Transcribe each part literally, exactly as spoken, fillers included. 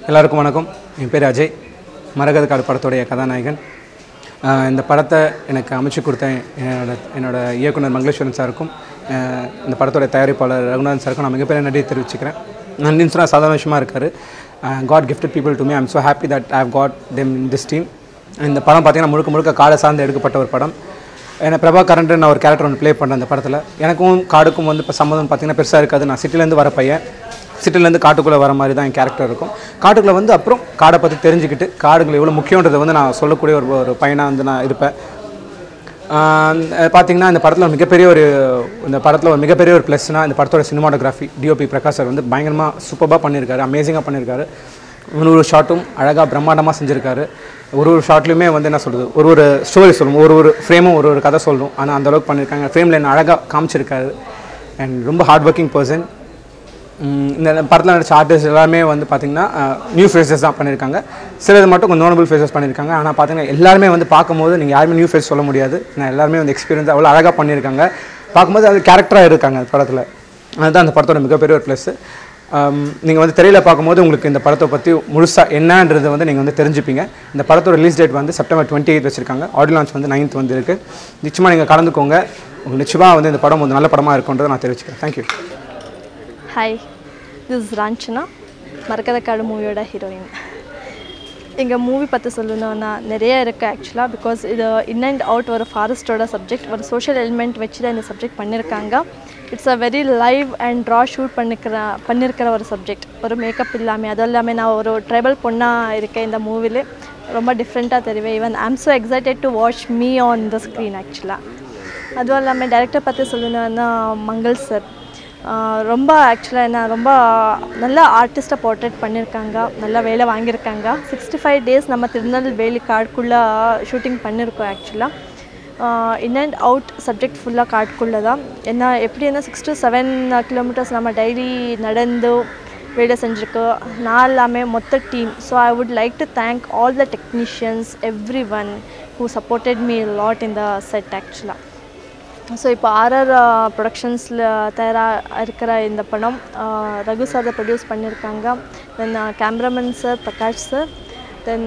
எல்லாருக்கும் வணக்கம். என் பேர் அஜய், மரகத காடு படத்தோடைய கதாநாயகன். இந்த படத்தை எனக்கு அமைச்சு கொடுத்த என்னோட என்னோட இயக்குனர் மங்களேஸ்வரன் சாருக்கும் இந்த படத்தோட தயாரிப்பாளர் ரகுநாதன் சாருக்கும் நான் மிகப்பெரிய நன்றி தெரிவிச்சுக்கிறேன். நன்றின்னு சொன்னால் சாதாரண விஷயமா இருக்கார். God gifted people to me. I am so happy that I have got them in this team. இந்த படம் பார்த்திங்கன்னா முழுக்க முழுக்க காடை சார்ந்து எடுக்கப்பட்ட ஒரு படம். ஏன்னா பிரபாகரன் நான் ஒரு கேரக்டர் ஒன்று ப்ளே பண்ணேன் அந்த படத்தில். எனக்கும் காடுக்கும் வந்து இப்போ சம்மந்தம் பார்த்திங்கன்னா பெருசாக இருக்காது. நான் சிட்டிலேருந்து வர பையன், சிட்டிலேருந்து காட்டுக்குள்ளே வர மாதிரி தான் என் கேரக்டர் இருக்கும். காட்டுக்குள்ளே வந்து அப்புறம் காடை பற்றி தெரிஞ்சுக்கிட்டு காடுகள் எவ்வளோ முக்கியன்றதை வந்து நான் சொல்லக்கூடிய ஒரு ஒரு பையனாக வந்து நான் இருப்பேன். பார்த்திங்கன்னா இந்த படத்தில் மிகப்பெரிய ஒரு இந்த படத்தில் ஒரு மிகப்பெரிய ஒரு ப்ளஸ்னால் இந்த படத்தோட சினிமாட்டோகிராஃபி டிஓபி பிரகாஷ் சார் வந்து பயங்கரமாக சூப்பராக பண்ணியிருக்காரு, அமேசிங்காக பண்ணியிருக்காரு. ஒரு ஒரு ஷாட்டும் அழகாக பிரம்மாண்டமாக செஞ்சுருக்காரு. ஒரு ஒரு ஷாட்லையுமே வந்து என்ன சொல்கிறது, ஒரு ஒரு ஸ்டோரி சொல்லணும், ஒரு ஒரு ஃப்ரேமும் ஒரு ஒரு கதை சொல்லணும். ஆனால் அந்தளவுக்கு பண்ணியிருக்காங்க. ஃப்ரேமில் என்ன அழகாக காமிச்சிருக்காரு. அண்ட் ரொம்ப ஹார்ட் ஒர்க்கிங் பர்சன். இந்த படத்தில் நடிச்ச ஆர்டிஸ்ட் எல்லாருமே வந்து பார்த்திங்கன்னா நியூ ஃபேஸஸ் தான் பண்ணியிருக்காங்க. சிலது மட்டும் கொஞ்சம் நோனபிள் ஃபேஸஸ் பண்ணியிருக்காங்க. ஆனால் பார்த்திங்கன்னா எல்லாருமே வந்து பார்க்கும்போது நீங்கள் யாருமே நியூ ஃபேஸ் சொல்ல முடியாது. நான் எல்லாருமே வந்து எக்ஸ்பீரியன்ஸ் அவ்வளோ அழகாக பண்ணியிருக்காங்க. பார்க்கும்போது அது கேரக்டராக இருக்காங்க அந்த படத்தில். அதுதான் அந்த படத்தோட மிகப்பெரிய ஒரு ப்ளஸ்ஸு. நீங்கள் வந்து திரையில் பார்க்கும்போது உங்களுக்கு இந்த படத்தை பற்றி முழுசாக என்னன்றதை வந்து நீங்கள் வந்து தெரிஞ்சுப்பீங்க. இந்த படத்தோட ரிலீஸ் டேட் வந்து செப்டம்பர் டுவெண்ட்டி எயிட் வச்சுருக்காங்க. ஆடியோ லான்ச் வந்து நைன்த் வந்து இருக்குது. நிச்சயமாக நீங்கள் கலந்துக்கோங்க. உங்களுக்கு நிச்சயமாக வந்து இந்த படம் வந்து நல்ல படமாக இருக்குன்றதை நான் தெரிவிச்சுக்கிறேன். Thank you. Hi, this is Ranjana, Maragatha Kaadu மூவியோட ஹீரோயின். எங்கள் மூவி பற்றி சொல்லணுன்னா நிறைய இருக்குது ஆக்சுவலாக. பிகாஸ் இது இன் அண்ட் அவுட் ஒரு ஃபாரஸ்ட்டோட சப்ஜெக்ட், ஒரு சோஷியல் எலிமெண்ட் வச்சு தான் இந்த சப்ஜெக்ட் பண்ணியிருக்காங்க. It's a very live and raw shoot பண்ணிக்கிற பண்ணியிருக்கிற ஒரு சப்ஜெக்ட். ஒரு மேக்கப் இல்லாமல், அதுவும் இல்லாமல் நான் ஒரு ட்ரைபல் பொண்ணாக இருக்கேன் இந்த மூவிலே. ரொம்ப டிஃப்ரெண்ட்டாக தெரிவேன். Even I am so excited to watch me on the screen ஆக்சுவலாக. அதுவும் இல்லாமல் டைரக்டர் பற்றி சொல்லணுன்னா மங்கள் சார் ரொம்ப ஆக்சுவலாக என்ன ரொம்ப நல்லா ஆர்டிஸ்ட்டை போர்ட்ரேட் பண்ணியிருக்காங்க, நல்லா வேலை வாங்கியிருக்காங்க. சிக்ஸ்டி ஃபைவ் டேஸ் நம்ம திருநெல்வேலி காடுக்குள்ளே ஷூட்டிங் பண்ணியிருக்கோம் ஆக்சுவலாக. இன் அண்ட் அவுட் சப்ஜெக்ட் ஃபுல்லாக காட்டுக்குள்ளே தான். என்ன எப்படி என்ன சிக்ஸ் டு செவன் கிலோமீட்டர்ஸ் நம்ம டெய்லி நடந்து வேலை செஞ்சுருக்கு. நான் எல்லாமே மொத்த team. So I would like to thank all the technicians, every one who supported me lot in the set ஆக்சுவலாக. ஸோ இப்போ ஆர்ஆர் ப்ரொடக்ஷன்ஸில் தயாராக இருக்கிற இந்த படம் ரகு சார் தான் ப்ரொடியூஸ் பண்ணியிருக்காங்க. Then cameraman sir Prakash sir, then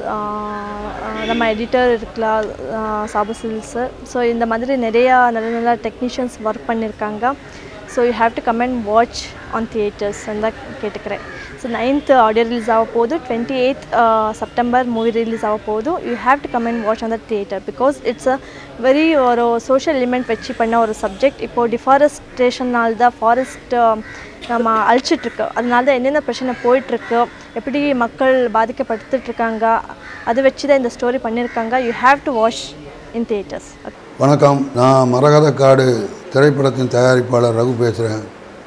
நம்ம எடிட்டர் இருக்கலாம் சாபுசில் சார். ஸோ இந்த மாதிரி நிறையா நல்ல நல்ல டெக்னீஷியன்ஸ் ஒர்க் பண்ணியிருக்காங்க. So you have to come and watch on theatres தான் கேட்டுக்கிறேன். ஸோ நைன்த் ஆடியோ ரிலீஸ் ஆக போகுது. Twenty eighth September movie release ஆக போகுது. You have to come and watch on the theatre. Because it's a very ஒரு social element வச்சு பண்ண ஒரு சப்ஜெக்ட். இப்போது டிஃபாரஸ்டேஷனால் தான் ஃபாரஸ்ட் நம்ம அழிச்சிட்ருக்கு. அதனால தான் என்னென்ன பிரச்சனை போயிட்டுருக்கு, எப்படி மக்கள் பாதிக்கப்பட்டுருக்காங்க, அதை வச்சு தான் இந்த ஸ்டோரி பண்ணியிருக்காங்க. You have to watch in theatres. வணக்கம், நான் மரகத காடு திரைப்படத்தின் தயாரிப்பாளர் ரகு பேசுகிறேன்.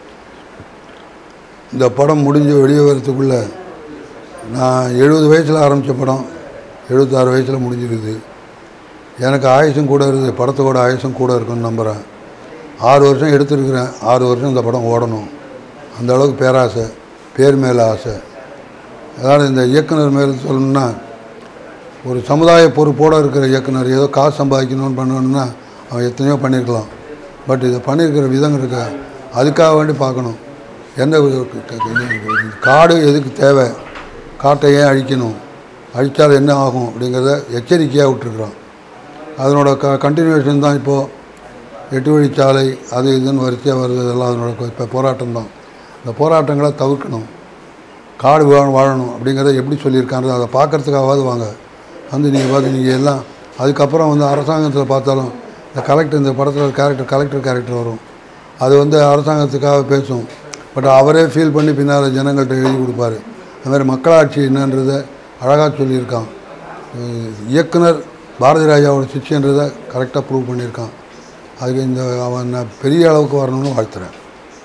இந்த படம் முடிஞ்சு வெளியே வரத்துக்குள்ளே நான் எழுபது வயசில் ஆரம்பித்த படம் எழுபத்தாறு வயசில் முடிஞ்சிருக்குது. எனக்கு ஆயுசும் கூட இருக்குது, படத்தோட ஆயுசும் கூட இருக்குன்னு நம்புகிறேன். ஆறு வருஷம் எடுத்துருக்கிறேன். ஆறு வருஷம் இந்த படம் ஓடணும், அந்த அளவுக்கு பேராசை, பேர் மேலே ஆசை. அதாவது இந்த இயக்குனர் மேலே சொல்லணுன்னா, ஒரு சமுதாய பொறுப்போடு இருக்கிற இயக்குனர் ஏதோ காசு சம்பாதிக்கணும்னு பண்ணணுன்னா அவன் எத்தனையோ பண்ணியிருக்கலாம். பட் இதை பண்ணியிருக்கிற விதம் இருக்க, அதுக்காக வேண்டி பார்க்கணும். எந்த காடு எதுக்கு தேவை, காட்டை ஏன் அழிக்கணும், அழித்தால் என்ன ஆகும் அப்படிங்கிறத எச்சரிக்கையாக விட்டுருக்குறோம். அதனோட க கண்டினியூஷன் தான் இப்போது எட்டு வழிச்சாலை அது இதுன்னு வரிசையாக வருது. இதெல்லாம் அதனோட இப்போ போராட்டம் தான். இந்த போராட்டங்களை தவிர்க்கணும், காடு வாழ வாழணும் அப்படிங்கிறத எப்படி சொல்லியிருக்காங்க அதை பார்க்குறதுக்காகவாது வாங்க. வந்து நீங்கள் பார்த்து நீங்கள் எல்லாம் அதுக்கப்புறம் வந்து அரசாங்கத்தில் பார்த்தாலும் இந்த கலெக்டர், இந்த படத்தில் கேரக்டர் கலெக்டர் கேரக்டர் வரும், அது வந்து அரசாங்கத்துக்காக பேசும். பட் அவரே ஃபீல் பண்ணி பின்னால் ஜனங்கள்கிட்ட எழுதி கொடுப்பார். அதுமாதிரி மக்களாட்சி என்னன்றதை அழகாக சொல்லியிருக்கான். இயக்குனர் பாரதி ராஜாவோட சிஷ்யன்றதை கரெக்டாக ப்ரூவ் பண்ணியிருக்கான். அதுக்கு இந்த அவன் பெரிய அளவுக்கு வரணும்னு வாழ்த்துறேன்.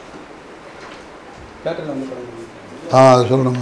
ஆ அதை சொல்லணுமா?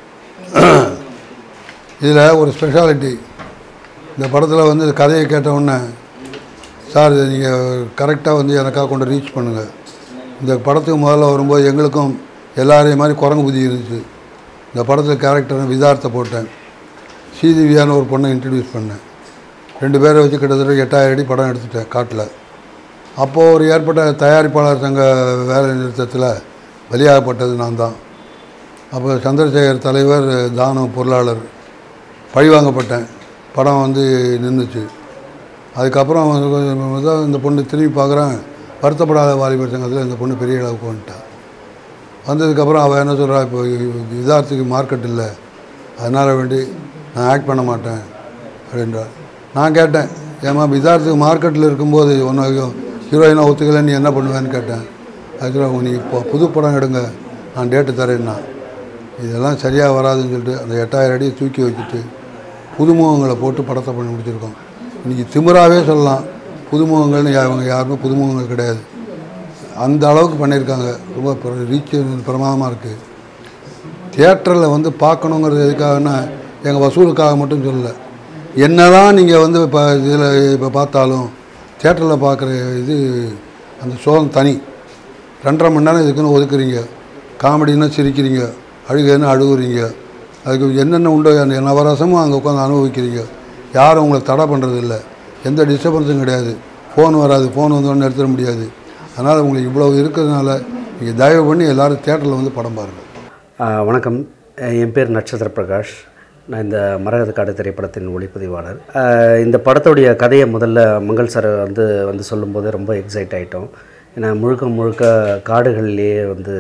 இதில் ஒரு ஸ்பெஷாலிட்டி, இந்த படத்தில் வந்து கதையை கேட்டவுடனே, சார் இதை நீங்கள் கரெக்டாக வந்து எனக்காக கொண்டு ரீச் பண்ணுங்கள். இந்த படத்துக்கு முதல்ல வரும்போது எங்களுக்கும் எல்லாரையும் மாதிரி குரங்கு புத்தி இருந்துச்சு. இந்த படத்தில் கேரக்டரை விதார்த்தை போட்டேன். ஸ்ரீதிவியான ஒரு பொண்ணை இன்ட்ரடியூஸ் பண்ணேன். ரெண்டு பேரை வச்சு கிட்டத்தட்ட எட்டாயிரம் அடி படம் எடுத்துட்டேன் காட்டில். அப்போது ஒரு ஏற்பட்ட தயாரிப்பாளர் சங்க வேலை நிறுத்தத்தில் பலியாகப்பட்டது நான் தான். அப்போ சந்திரசேகர் தலைவர், தானு பொருளாளர். பழிவாங்கப்பட்டேன். படம் வந்து நின்றுச்சு. அதுக்கப்புறம் தான் இந்த பொண்ணு திரும்பி பார்க்குறேன், வருத்தப்படாத வாலிபர் சங்கத்தில் இந்த பொண்ணு பெரிய அளவுக்கு வந்துட்டா. வந்ததுக்கப்புறம் அவள் என்ன சொல்கிறா, இப்போ விதார்த்துக்கு மார்க்கெட் இல்லை, அதனால் வேண்டி நான் ஆக்ட் பண்ண மாட்டேன் அப்படின்றா. நான் கேட்டேன், ஏமா விதார்த்துக்கு மார்க்கெட்டில் இருக்கும்போது ஒன்று ஹீரோயினாக ஒத்துக்கலை, நீ என்ன பண்ணுவேன்னு கேட்டேன். அதுக்கு நீ இப்போ புது படம் எடுங்க, நான் டேட்டு தரேன்னா. இதெல்லாம் சரியாக வராதுன்னு சொல்லிட்டு அந்த எட்டாயிரம் அடியை தூக்கி வச்சுட்டு புதுமுகங்களை போட்டு படத்தை பண்ணி முடிச்சிருக்கோம். இன்றைக்கி திமிராகவே சொல்லலாம், புதுமுகங்கள்னு அவங்க யாருமே புதுமுகங்கள் கிடையாது. அந்த அளவுக்கு பண்ணியிருக்காங்க. ரொம்ப ரீச் பிரமாதமாக இருக்குது. தியேட்டரில் வந்து பார்க்கணுங்கிறது எதுக்காகனா எங்கள் வசூலுக்காக மட்டும் சொல்லலை. என்ன தான் நீங்கள் வந்து இப்போ இதில் இப்போ பார்த்தாலும் தியேட்டரில் பார்க்குற இது அந்த சோகம் தனி. ரெண்டரை மணி நேரம் இதுக்குன்னு ஒதுக்குறீங்க. காமெடின்னா சிரிக்கிறீங்க, அழுகைன்னு அழுகுறீங்க. அதுக்கு என்னென்ன உண்டோ அந்த நவரசமும் அங்கே உட்காந்து அனுபவிக்கிறீங்க. யாரும் உங்களை தடை பண்ணுறது இல்லை, எந்த டிஸ்டர்பன்ஸும் கிடையாது. ஃபோன் வராது, ஃபோன் வந்தோன்னு நிறுத்த முடியாது. அதனால் உங்களுக்கு இவ்வளோ இருக்கிறதுனால நீங்கள் தயவு பண்ணி எல்லோரும் தியேட்டரில் வந்து படம் பாருங்கள். வணக்கம், என் பேர் நட்சத்திர பிரகாஷ். நான் இந்த மரகத காடு திரைப்படத்தின் ஒளிப்பதிவாளர். இந்த படத்துடைய கதையை முதல்ல மங்கள் சார் வந்து வந்து சொல்லும்போது ரொம்ப எக்ஸைட் ஆகிட்டோம். ஏன்னா முழுக்க முழுக்க காடுகள்லேயே வந்து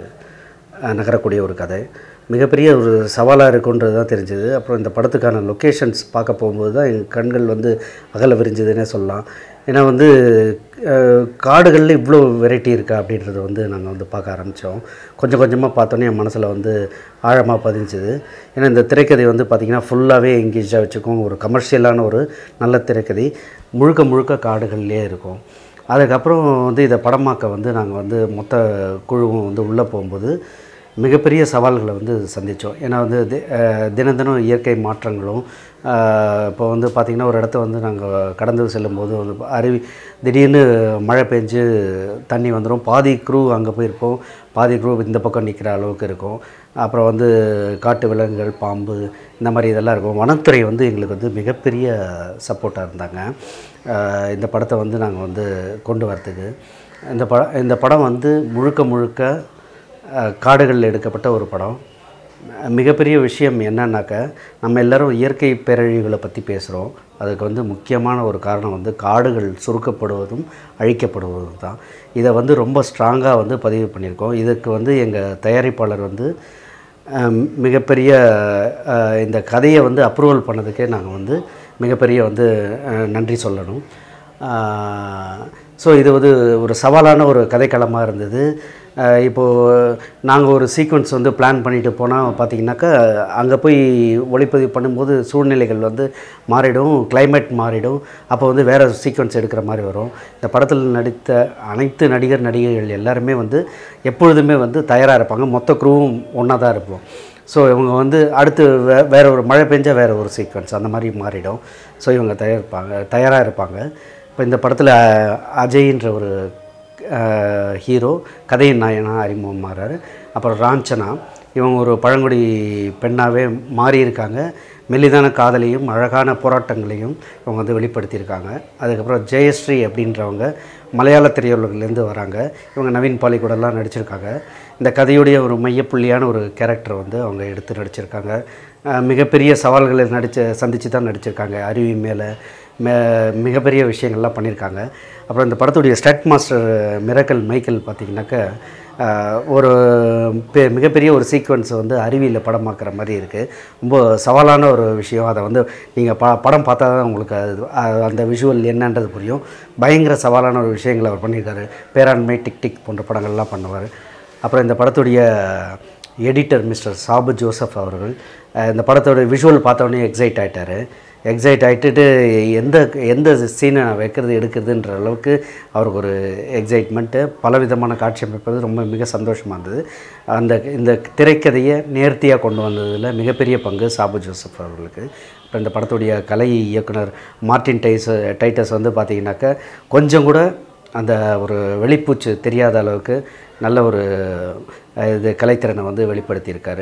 நகரக்கூடிய ஒரு கதை. மிகப்பெரிய ஒரு சவாலாக இருக்குன்றது தான் தெரிஞ்சுது. அப்புறம் இந்த படத்துக்கான லொக்கேஷன்ஸ் பார்க்க போகும்போது தான் எங்கள் கண்கள் வந்து அகல விரிஞ்சதுன்னே சொல்லலாம். ஏன்னா வந்து காடுகளில் இவ்வளோ வெரைட்டி இருக்கா அப்படின்றத வந்து நாங்கள் வந்து பார்க்க ஆரம்பித்தோம். கொஞ்சம் கொஞ்சமாக பார்த்தோன்னே என் மனசில் வந்து ஆழமாக பதிஞ்சுது. ஏன்னா இந்த திரைக்கதை வந்து பார்த்திங்கன்னா ஃபுல்லாகவே எங்கேஜாக வச்சுக்கும். ஒரு கமர்ஷியலான ஒரு நல்ல திரைக்கதை, முழுக்க முழுக்க காடுகள்லேயே இருக்கும். அதுக்கப்புறம் வந்து இதை படமாக்க வந்து நாங்கள் வந்து மொத்த குழுவும் வந்து உள்ளே போகும்போது மிகப்பெரிய சவால்களை வந்து சந்தித்தோம். ஏன்னா வந்து தினம் தினம் இயற்கை மாற்றங்களும், இப்போ வந்து பார்த்திங்கன்னா ஒரு இடத்த வந்து நாங்கள் கடந்து செல்லும்போது வந்து அருவி திடீர்னு மழை பெஞ்சு தண்ணி வந்துடும். பாதி க்ரூ அங்கே போயிருப்போம், பாதி க்ரூ இந்த பக்கம் நிற்கிற அளவுக்கு இருக்கும். அப்புறம் வந்து காட்டு விலங்குகள், பாம்பு, இந்த மாதிரி இதெல்லாம் இருக்கும். வனத்துறை வந்து எங்களுக்கு வந்து மிகப்பெரிய சப்போர்ட்டாக இருந்தாங்க இந்த படத்தை வந்து நாங்கள் வந்து கொண்டு வரத்துக்கு. இந்த ப இந்த படம் வந்து முழுக்க முழுக்க காடுகளில் எடுக்கப்பட்ட ஒரு படம். மிகப்பெரிய விஷயம் என்னன்னாக்க, நம்ம எல்லோரும் இயற்கை பேரழிவுகளை பற்றி பேசுகிறோம். அதுக்கு வந்து முக்கியமான ஒரு காரணம் வந்து காடுகள் சுருக்கப்படுவதும் அழிக்கப்படுவதும் தான். இதை வந்து ரொம்ப ஸ்ட்ராங்காக வந்து பதிவு பண்ணியிருக்கோம். இதுக்கு வந்து எங்கள் தயாரிப்பாளர் வந்து மிகப்பெரிய இந்த கதையை வந்து அப்ரூவல் பண்ணதுக்கே நாங்கள் வந்து மிகப்பெரிய வந்து நன்றி சொல்லணும். ஸோ இது வந்து ஒரு சவாலான ஒரு கதைக்களமாக இருந்தது. இப்போது நாங்கள் ஒரு சீக்வன்ஸ் வந்து பிளான் பண்ணிட்டு போனால் பார்த்திங்கனாக்கா, அங்கே போய் ஒளிப்பதிவு பண்ணும்போது சூழ்நிலைகள் வந்து மாறிடும், கிளைமேட் மாறிடும். அப்போ வந்து வேறு சீக்வன்ஸ் எடுக்கிற மாதிரி வரும். இந்த படத்தில் நடித்த அனைத்து நடிகர் நடிகைகள் எல்லாருமே வந்து எப்பொழுதுமே வந்து தயாராக இருப்பாங்க. மொத்த குரூவும் ஒன்றா தான் இருப்போம். ஸோ இவங்க வந்து அடுத்து வே வேறு ஒரு மழை பெஞ்சால் வேறு ஒரு சீக்வன்ஸ் அந்த மாதிரி மாறிடும். ஸோ இவங்க தயாரிப்பாங்க தயாராக இருப்பாங்க. இப்போ இந்த படத்தில் அஜய்ன்ற ஒரு ஹீரோ கதையின் நாயனாக அறிமுகம் மாறாரு. அப்புறம் ராஞ்சனா, இவங்க ஒரு பழங்குடி பெண்ணாகவே மாறியிருக்காங்க. மெல்லிதான காதலையும் அழகான போராட்டங்களையும் இவங்க வந்து வெளிப்படுத்தியிருக்காங்க. அதுக்கப்புறம் ஜெயஸ்ரீ அப்படின்றவங்க மலையாள திரையுலகிலேருந்து வராங்க. இவங்க நவீன் பாலி கூடலாம் நடிச்சிருக்காங்க. இந்த கதையுடைய ஒரு மையப்புள்ளியான ஒரு கேரக்டர் வந்து அவங்க எடுத்து நடிச்சிருக்காங்க. மிகப்பெரிய சவால்களை நடித்த சந்தித்து தான் நடிச்சிருக்காங்க. அருவி மேலே மே மிகப்பெரிய விஷயங்கள்லாம் பண்ணியிருக்காங்க. அப்புறம் இந்த படத்துடைய ஸ்டட் மாஸ்டர் மிராக்கிள் மைக்கேல் பார்த்திங்கனாக்கா, ஒரு பெ மிகப்பெரிய ஒரு சீக்வன்ஸை வந்து அருவியில் படமாக்குற மாதிரி இருக்குது. ரொம்ப சவாலான ஒரு விஷயம். அதை வந்து நீங்கள் ப படம் பார்த்தா தான் உங்களுக்கு அது அந்த விஷுவல் என்னன்றது புரியும். பயங்கர சவாலான ஒரு விஷயங்களை அவர் பண்ணியிருக்காரு. பேராண்மை, டிக் டிக் போன்ற படங்கள்லாம் பண்ணுவார். அப்புறம் இந்த படத்துடைய எடிட்டர் மிஸ்டர் சாபு ஜோசப் அவர்கள் இந்த படத்தோட விஷுவல் பார்த்தோன்னே எக்ஸைட் ஆகிட்டார். எக்ஸைட் ஆகிட்டு எந்த எந்த சீனை நான் வைக்கிறது எடுக்கிறதுன்ற அளவுக்கு அவருக்கு ஒரு எக்ஸைட்மெண்ட்டு. பலவிதமான காட்சி அமைப்பது ரொம்ப மிக சந்தோஷமாக இருந்தது. அந்த இந்த திரைக்கதையை நேர்த்தியாக கொண்டு வந்ததில் மிகப்பெரிய பங்கு சாபு ஜோசப் அவர்களுக்கு. இப்போ இந்த படத்துடைய கலை இயக்குனர் மார்ட்டின் டைஸ் டைட்டஸ் வந்து பார்த்திங்கனாக்கா கொஞ்சம் கூட அந்த ஒரு வெளிப்பூச்சு தெரியாத அளவுக்கு நல்ல ஒரு இது கலைத்திறனை வந்து வெளிப்படுத்தியிருக்காரு.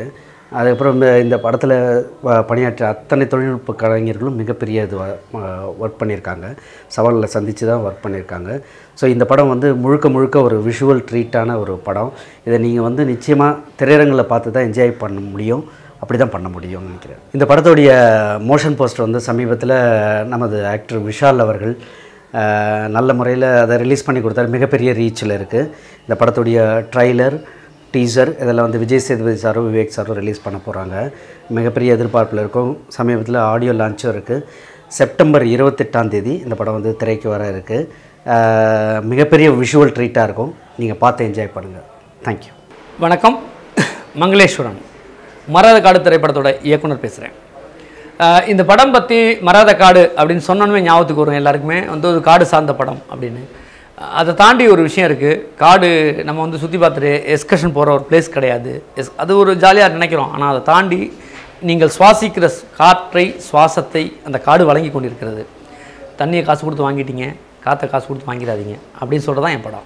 அதுக்கப்புறம் இந்த இந்த படத்தில் பணியாற்ற அத்தனை தொழில்நுட்ப கலைஞர்களும் மிகப்பெரிய இது ஒர்க் பண்ணியிருக்காங்க. சவாலில் சந்தித்து தான் ஒர்க் பண்ணியிருக்காங்க. ஸோ இந்த படம் வந்து முழுக்க முழுக்க ஒரு விஷுவல் ட்ரீட்டான ஒரு படம். இதை நீங்கள் வந்து நிச்சயமாக திரையரங்கில் பார்த்து தான் என்ஜாய் பண்ண முடியும். அப்படி தான் பண்ண முடியும்னு நினைக்கிறேன். இந்த படத்துடைய மோஷன் போஸ்டர் வந்து சமீபத்தில் நமது ஆக்டர் விஷால் அவர்கள் நல்ல முறையில் அதை ரிலீஸ் பண்ணி கொடுத்தாரு. மிகப்பெரிய ரீச்சில் இருக்குது. இந்த படத்துடைய ட்ரைலர், டீசர் இதெல்லாம் வந்து விஜய் சேதுபதி சாரும் விவேக் சாரும் ரிலீஸ் பண்ண போகிறாங்க. மிகப்பெரிய எதிர்பார்ப்பில் இருக்கும். சமீபத்தில் ஆடியோ லான்ச்சும் இருக்குது. செப்டம்பர் இருபத்தெட்டாம் தேதி இந்த படம் வந்து திரைக்கு வர இருக்குது. மிகப்பெரிய விஷுவல் ட்ரீட்டாக இருக்கும். நீங்கள் பார்த்து என்ஜாய் பண்ணுங்கள். தேங்க்யூ. வணக்கம். மங்களேஸ்வரன், மராத காடு திரைப்படத்தோட இயக்குனர் பேசுகிறேன். இந்த படம் பற்றி மராத காடு அப்படின்னு சொன்னோன்னே ஞாபகத்துக்கு வரும் எல்லாருக்குமே வந்து ஒரு காடு சார்ந்த படம் அப்படின்னு. அதை தாண்டி ஒரு விஷயம் இருக்குது. காடு நம்ம வந்து சுற்றி பார்த்துட்டு எஸ்கர்ஷன் போகிற ஒரு பிளேஸ் கிடையாது. எஸ் அது ஒரு ஜாலியாக நினைக்கிறோம். ஆனால் அதை தாண்டி நீங்கள் சுவாசிக்கிற காற்றை, சுவாசத்தை அந்த காடு வழங்கி கொண்டிருக்கிறது. தண்ணியை காசு கொடுத்து வாங்கிட்டீங்க, காற்றை காசு கொடுத்து வாங்கிடாதீங்க அப்படின்னு சொல்கிறது தான் என் படம்.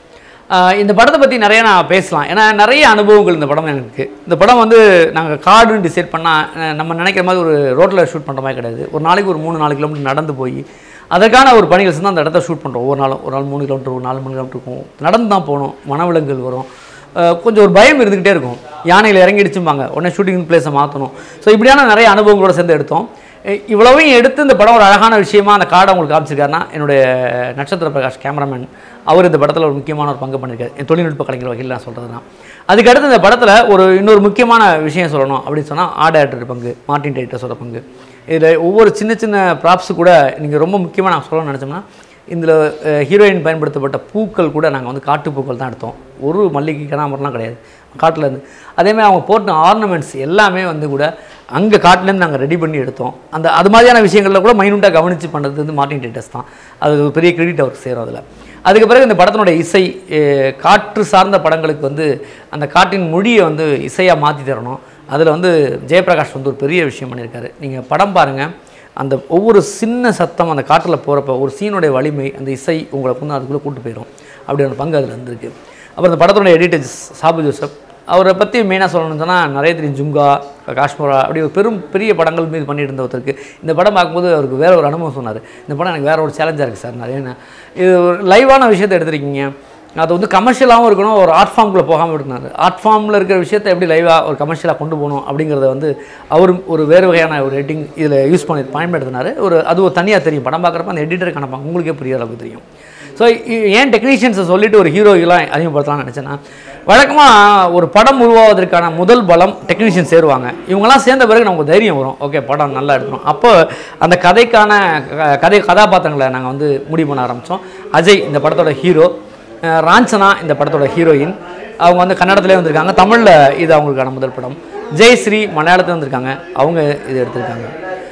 இந்த படத்தை பற்றி நிறைய நான் பேசலாம். ஏன்னா நிறைய அனுபவங்கள் இந்த படம் எனக்கு. இந்த படம் வந்து நாங்கள் காடுன்னு டிசைட் பண்ணால் நம்ம நினைக்கிற மாதிரி ஒரு ரோட்டில் ஷூட் பண்ணுற மாதிரி கிடையாது. ஒரு நாளைக்கு ஒரு மூணு நாலு கிலோமீட்டர் நடந்து போய் அதற்கான ஒரு பணிகள் செஞ்சு அந்த இடத்த ஷூட் பண்ணுறோம். ஒவ்வொரு நாளும் ஒரு நாள் மூணு கிலோமீட்டர் ஒரு நாலு மணி கிலோமீட்டர் இருக்கும். நடந்து தான் போகணும். வனவிலங்குகள் வரும். கொஞ்சம் ஒரு பயம் இருந்துக்கிட்டே இருக்கும். யானையில் இறங்கிடுச்சும்பாங்க, உடனே ஷூட்டிங் பிளேஸை மாற்றணும். ஸோ இப்படியான நிறைய அனுபவங்களோடு சேர்ந்து எடுத்தோம். இவ்வளவையும் எடுத்து இந்த படம் ஒரு அழகான விஷயமா அந்த காடை உங்களுக்கு காமிச்சிருக்காருன்னா என்னுடைய நட்சத்திர பிரகாஷ் கேமராமேன், அவர் இந்த படத்தில் ஒரு முக்கியமான ஒரு பங்கு பண்ணியிருக்காரு. என் தொழில்நுட்ப கலைஞர் வகையில் நான் சொல்கிறதுனா. அதுக்கடுத்து இந்த படத்தில் ஒரு இன்னொரு முக்கியமான விஷயம் சொல்லணும் அப்படின்னு சொன்னால் ஆர்ட் டைரக்டர் பங்கு, மார்ட்டின் டைட்டஸோட பங்கு. இதில் ஒவ்வொரு சின்ன சின்ன ப்ராப்ஸு கூட நீங்கள் ரொம்ப முக்கியமாக நான் சொல்லணும்னு நினச்சோம்னா, இதில் ஹீரோயின் பயன்படுத்தப்பட்ட பூக்கள் கூட நாங்கள் வந்து காட்டு பூக்கள் தான் எடுத்தோம். ஒரு மல்லிகை கனாமரம்லாம் கிடையாது காட்டிலேருந்து. அதேமாதிரி அவங்க போட்ட ஆர்னமெண்ட்ஸ் எல்லாமே வந்து கூட அங்கே காட்டிலேருந்து நாங்கள் ரெடி பண்ணி எடுத்தோம். அந்த அது மாதிரியான விஷயங்களில் கூட மைனூட்டாக கவனித்து பண்ணுறது வந்து மார்ட்டின் டைட்டஸ் தான். அது ஒரு பெரிய கிரெடிட் அவருக்கு சேரும் அதில். அதுக்கு பிறகு இந்த படத்தினுடைய இசை, காற்று சார்ந்த படங்களுக்கு வந்து அந்த காட்டின் மொழியை வந்து இசையாக மாற்றி தரணும். அதில் வந்து ஜெயபிரகாஷ் வந்து ஒரு பெரிய விஷயம் பண்ணியிருக்காரு. நீங்கள் படம் பாருங்கள், அந்த ஒவ்வொரு சின்ன சத்தம் அந்த காட்டில் போகிறப்ப ஒரு சீனுடைய வலிமை, அந்த இசை உங்களை கொண்டு அதுக்குள்ளே கூட்டு போயிடும். அப்படி ஒரு பங்கு அதில் இருந்திருக்கு. அப்புறம் இந்த படத்தினுடைய எடிட்டர் சாபு ஜோசப், அவரை பற்றி மெயினாக சொல்லணும்னு சொன்னால் நிறைய தெரியும். ஜுங்கா, காஷ்மீரா, அப்படி ஒரு பெரும் பெரிய படங்கள் மீது பண்ணிட்டு இருந்த ஒருத்தருக்கு இந்த படம் பார்க்கும்போது அவருக்கு வேறு ஒரு அனுபவம் சொன்னார். இந்த படம் எனக்கு வேறு ஒரு சேலஞ்சாக இருக்குது சார். நிறைய இது ஒரு லைவான விஷயத்தை எடுத்துருக்கீங்க, அது வந்து கமர்ஷியலாகவும் இருக்கணும், ஒரு ஆர்ட் ஃபார்முக்குள்ளே போகாமல் இருந்தார். ஆர்ட் ஃபார்மில் இருக்கிற விஷயத்தை எப்படி லைவாக ஒரு கமர்ஷியலாக கொண்டு போகணும் அப்படிங்கிறத வந்து அவர் ஒரு வேறு வகையான ஒரு எடிட்டிங் இதில் யூஸ் பண்ணி பயன்படுத்தினார். ஒரு அது ஒரு தனியாக தெரியும். படம் பார்க்குறப்ப அந்த எடிட்டருக்கு அனுப்பாங்க, உங்களுக்கே புரிய அளவுக்கு தெரியும். ஸோ ஏன் டெக்னீஷியன்ஸை சொல்லிவிட்டு ஒரு ஹீரோலாம் அதிகப்படுத்தலாம்னு நினச்சேன்னா, வழக்கமாக ஒரு படம் உருவாவதற்கான முதல் பலம் டெக்னீஷியன் சேருவாங்க. இவங்கெல்லாம் சேர்ந்த பிறகு நமக்கு தைரியம் வரும், ஓகே படம் நல்லா எடுக்கணும். அப்போ அந்த கதைக்கான கதை கதாபாத்திரங்களை நாங்கள் வந்து முடிவு பண்ண ஆரம்பித்தோம். அஜய் இந்த படத்தோட ஹீரோ, ராஞ்சனா இந்த படத்தோட ஹீரோயின். அவங்க வந்து கன்னடத்துலேயே வந்திருக்காங்க. தமிழில் இது அவங்களுக்கான முதல் படம். ஜெயஸ்ரீ மலையாளத்தில் வந்திருக்காங்க, அவங்க இது எடுத்திருக்காங்க.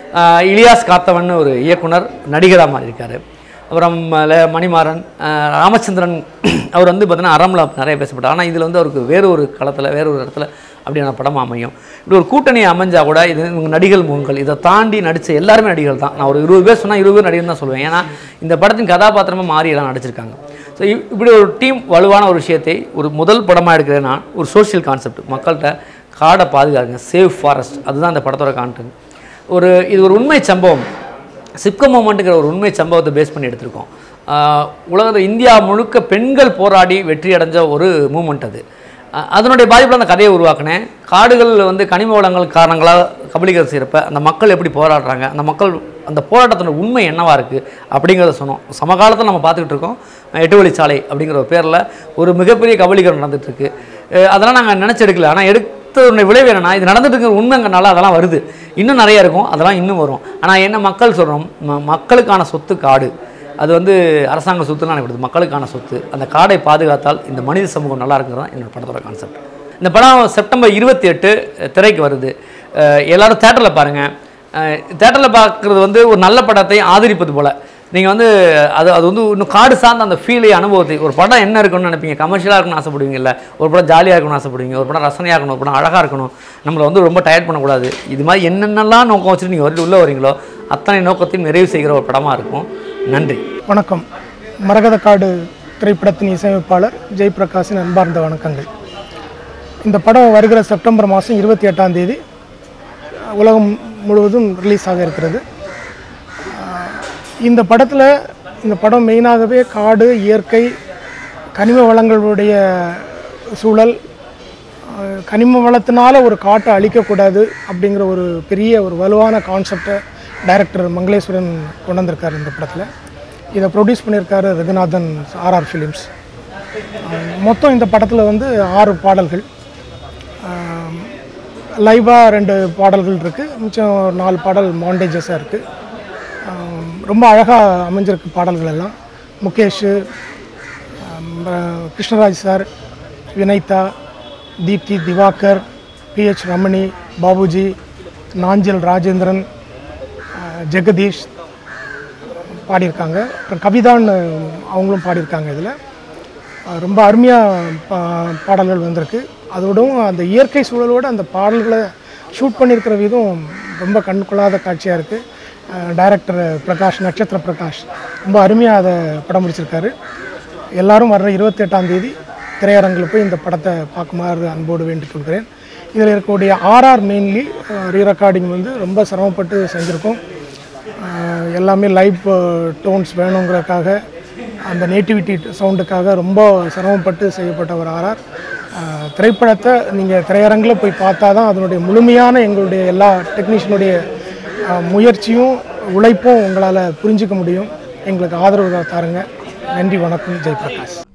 இலியாஸ் காத்தவன் ஒரு இயக்குனர், நடிகராக மாறியிருக்காரு. அப்புறம் மணிமாறன், ராமச்சந்திரன், அவர் வந்து பார்த்தீங்கன்னா அறம்ல நிறைய பேசப்பட்டார். ஆனால் இதில் வந்து அவருக்கு வேறு ஒரு களத்தில் வேறு ஒரு இடத்துல அப்படியான படம் அமையும். இப்படி ஒரு கூட்டணி அமைஞ்சால் கூட இது இவங்க நடிகர் முகங்கள், இதை தாண்டி நடித்த எல்லாருமே நடிகர்கள் தான். நான் ஒரு இருபது பேர் சொன்னால் இருபது பேர் நடிகர் தான் சொல்லுவேன். ஏன்னா இந்த படத்தின் கதாபாத்திரமாக மாறி எல்லாம் நடிச்சிருக்காங்க. ஸோ இப்படி ஒரு டீம் வலுவான ஒரு விஷயத்தை ஒரு முதல் படமாக எடுக்கிறேன்னா ஒரு சோஷியல் கான்செப்ட், மக்கள்கிட்ட காடை பாதுகாருங்க, சேவ் ஃபாரஸ்ட், அதுதான் அந்த படத்தோட கான்டென்ட். ஒரு இது ஒரு உண்மை சம்பவம், சிப்கோ மூமெண்ட்டுங்கிற ஒரு உண்மை சம்பவத்தை பேஸ் பண்ணி எடுத்திருக்கோம். உலகத்தில் இந்தியா முழுக்க பெண்கள் போராடி வெற்றி அடைஞ்ச ஒரு மூமெண்ட் அது. அதனுடைய பாதிப்பில் அந்த கதையை உருவாக்கினேன். காடுகள் வந்து கனிம வளங்கள் காரணங்களாக கபலீகரம் செய்கிறப்ப அந்த மக்கள் எப்படி போராடுறாங்க, அந்த மக்கள் அந்த போராட்டத்தோட உண்மை என்னவாக இருக்குது அப்படிங்கிறத சொன்னோம். சமகாலத்தில் நம்ம பார்த்துக்கிட்டு இருக்கோம் எட்டு வழிச்சாலை அப்படிங்கிற ஒரு பேரில் ஒரு மிகப்பெரிய கபலீகரம் நடந்துகிட்ருக்கு. அதெல்லாம் நாங்கள் நினச்செடுக்கல. ஆனால் எடுத்தோடைய விளைவு என்னன்னா, இது நடந்துட்டு இருக்கிற உண்மைங்கிறனால அதெல்லாம் வருது. இன்னும் நிறையா இருக்கும், அதெல்லாம் இன்னும் வரும். ஆனால் என்ன மக்கள் சொல்கிறோம், ம மக்களுக்கான சொத்து காடு, அது வந்து அரசாங்க சொத்துலாம் நினைப்படுது, மக்களுக்கான சொத்து. அந்த காடை பாதுகாத்தால் இந்த மனித சமூகம் நல்லா இருக்குறது தான் என்னோடய படத்தோட கான்செப்ட். இந்த படம் செப்டம்பர் இருபத்தி எட்டு திரைக்கு வருது. எல்லோரும் தேட்டரில் பாருங்கள். தேட்டரில் பார்க்குறது வந்து ஒரு நல்ல படத்தை ஆதரிப்பது போல். நீங்கள் வந்து அது அது வந்து இன்னும் காடு சார்ந்த அந்த ஃபீலை அனுபவத்தை, ஒரு படம் என்ன இருக்குன்னு நினைப்பீங்க, கமர்ஷியலாக இருக்கணும்னு ஆசைப்படுவீங்கல்ல, ஒரு படம் ஜாலியாக இருக்கணும்னு ஆசைப்படுவீங்க, ஒரு படம் ரசனையாக இருக்கணும், ஒரு படம் அழகாக இருக்கணும், நம்மளை வந்து ரொம்ப டயர்ட் பண்ணக்கூடாது. இது மாதிரி என்னென்னலாம் நோக்கம் வச்சுட்டு நீங்கள் வந்து உள்ளே வரீங்களோ அத்தனை நோக்கத்தையும் நிறைவு செய்கிற ஒரு படமாக இருக்கும். நன்றி. வணக்கம். மரகத காடு திரைப்படத்தின் இசையமைப்பாளர் ஜெயபிரகாஷின் அன்பார்ந்த வணக்கங்கள். இந்த படம் வருகிற செப்டம்பர் மாதம் இருபத்தி எட்டாம் தேதி உலகம் முழுவதும் ரிலீஸ் ஆக இருக்கிறது. இந்த படத்தில் இந்த படம் மெயினாகவே காடு, இயற்கை, கனிம வளங்களுடைய சூழல், கனிம வளத்தினால ஒரு காட்டை அழிக்கக்கூடாது அப்படிங்கிற ஒரு பெரிய ஒரு வலுவான கான்செப்டை டைரக்டர் மங்களேஸ்வரன் கொண்டு வந்திருக்கார் இந்த படத்தில். இதை ப்ரொடியூஸ் பண்ணியிருக்காரு ரகுநாதன் ஆர்ஆர் ஃபிலிம்ஸ். மொத்தம் இந்த படத்தில் வந்து ஆறு பாடல்கள், லைவாக ரெண்டு பாடல்கள் இருக்குது, மிச்சம் நாலு பாடல் மாண்டேஜஸாக இருக்குது. ரொம்ப அழகாக அமைஞ்சிருக்கு பாடல்கள் எல்லாம். முகேஷ், கிருஷ்ணராஜ் சார், வினைதா, தீப்தி, திவாகர், பிஹெச் ரமணி, பாபுஜி, நாஞ்சில் ராஜேந்திரன், ஜெகதீஷ் பாடியிருக்காங்க. அப்புறம் கவிதான்னு அவங்களும் பாடியிருக்காங்க. இதில் ரொம்ப அருமையாக பா பாடல்கள் வந்திருக்கு. அதோடவும் அந்த இயற்கை சூழலோடு அந்த பாடல்களை ஷூட் பண்ணியிருக்கிற விதம் ரொம்ப கண்கொள்ளாத காட்சியாக இருக்குது. டைரக்டர் பிரகாஷ், நட்சத்திர பிரகாஷ் ரொம்ப அருமையாக அதை படம் முடிச்சிருக்காரு. எல்லோரும் வர்ற இருபத்தி எட்டாம் தேதி திரையரங்கில் போய் இந்த படத்தை பார்க்குமாறு அன்போடு வேண்டிக் கொள்கிறேன். இதில் இருக்கக்கூடிய ஆர்ஆர் மெயின்லி ரீ ரெக்கார்டிங் வந்து ரொம்ப சிரமப்பட்டு செஞ்சுருக்கோம். எல்லாமே லைவ் டோன்ஸ் வேணுங்கிறதுக்காக, அந்த நேட்டிவிட்டி சவுண்டுக்காக ரொம்ப சிரமப்பட்டு செய்யப்பட்ட ஒரு ஆர்ஆர். திரைப்படத்தை நீங்கள் திரையரங்கில் போய் பார்த்தா தான் அதனுடைய முழுமையான எங்களுடைய எல்லா டெக்னீஷியனுடைய முயற்சியும் உழைப்பும் உங்களால் புரிஞ்சிக்க முடியும். எங்களுக்கு ஆதரவு தாருங்க. நன்றி, வணக்கம். ஜெயபிரகாஷ்.